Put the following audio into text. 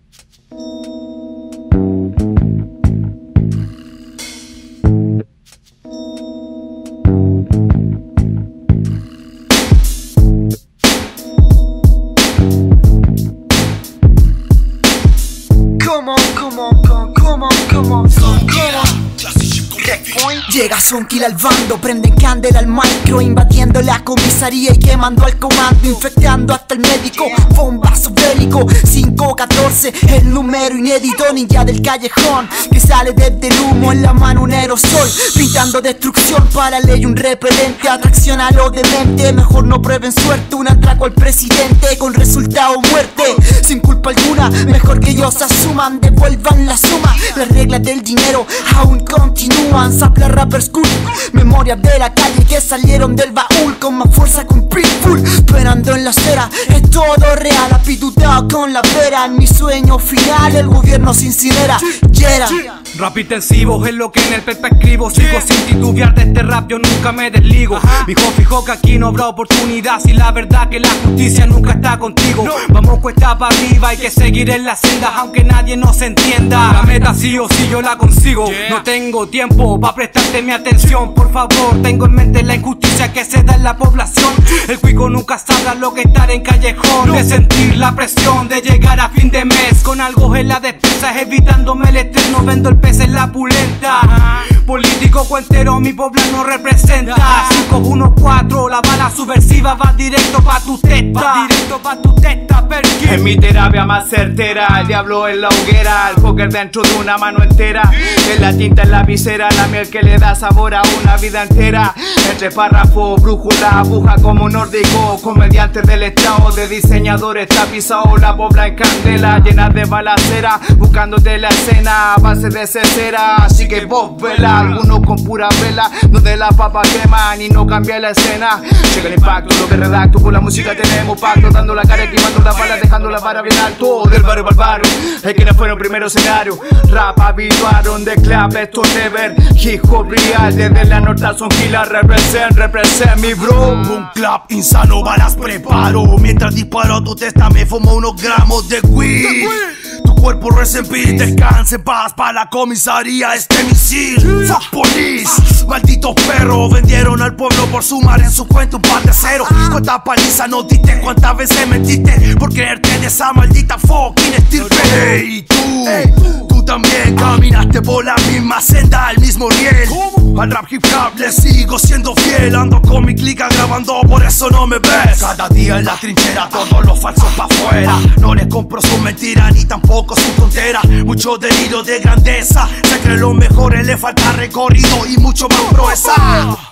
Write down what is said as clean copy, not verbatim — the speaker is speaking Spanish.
Llega Sonky al bando, prenden candela al micro, invadiendo la comisaría y quemando al comando, infectando hasta el médico, bombazo bélico. 514, el número inédito, ninja del callejón que sale desde el humo, en la mano un aerosol, pintando destrucción para ley un repelente. Atracción a lo demente, mejor no prueben suerte, un atraco al presidente con resultado muerte. Sin culpa alguna, mejor que ellos asuman, devuelvan la suma. Las reglas del dinero aún continúan. Sapla Rapper School, memorias de la calle que salieron del baúl con más fuerza que un pitbull. Esperando en la acera, es todo real, apitutado con la vera. En mi sueño final el gobierno se incinera. Rap intensivo es lo que en el pepe escribo. Sigo sin titubear de este rap, yo nunca me desligo. Dijo fijo que aquí no habrá oportunidad, si la verdad que la justicia nunca está contigo. Vamos cuesta para arriba, hay que seguir en la senda aunque nadie nos entienda. La meta sí o sí yo la consigo. No tengo tiempo para prestarte mi atención, por favor. Tengo en mente la injusticia que se da en la población. El cuico nunca sabrá lo que estar en callejón, de sentir la presión de llegar a fin de mes con algo en la despensa, evitándome el estrés. No vendo el pez en la pulenta. Político cuentero mi poblano representa. 514, la bala subversiva va directo pa' tu testa. Va directo pa' tu testa, Perkin. En mi terapia más certera, el diablo en la hoguera, el póker dentro de una mano entera. En la tinta en la visera, la miel que le da sabor a una vida entera. Entre párrafos, brújula, aguja como nórdico. Comediantes del estado, de diseñadores tapizados. La pobla en candela, llena de balacera, buscándote la escena a base de cesera. Así que vos vela, algunos con pura vela, donde la papa queman y no cambia la escena. Llega el impacto, lo que redacto, con la música tenemos pacto, dando la cara, esquivando las balas, dejando la vara bien alto. Del barrio para el barrio, es quienes fueron primero escenario. Rap habituaron de club, esto es never. Hip hop real, desde la norte son killer. Represent mi bro. Un club insano, balas preparo. Mientras disparo tu testa me fumo unos gramos de weed. Tu cuerpo rest in peace, descanse en paz. Pa' la comisaría este misil. Fuck police, malditos perros. Vendieron al pueblo por sumar en su cuenta un par de cero. Cuánta paliza nos diste, cuántas veces mentiste por creerte en esa maldita fucking estirpe. Hey, tú también caminaste por la misma senda, al mismo riel. Al rap hip hop le sigo siendo fiel. Ando con mi clica grabando, por eso no me ves. Cada día en la trinchera, todos los falsos pa' afuera. No les compro su mentira, ni tampoco su tontera. Mucho delirio de grandeza, se creen los mejores, le falta recorrido y mucho más proeza.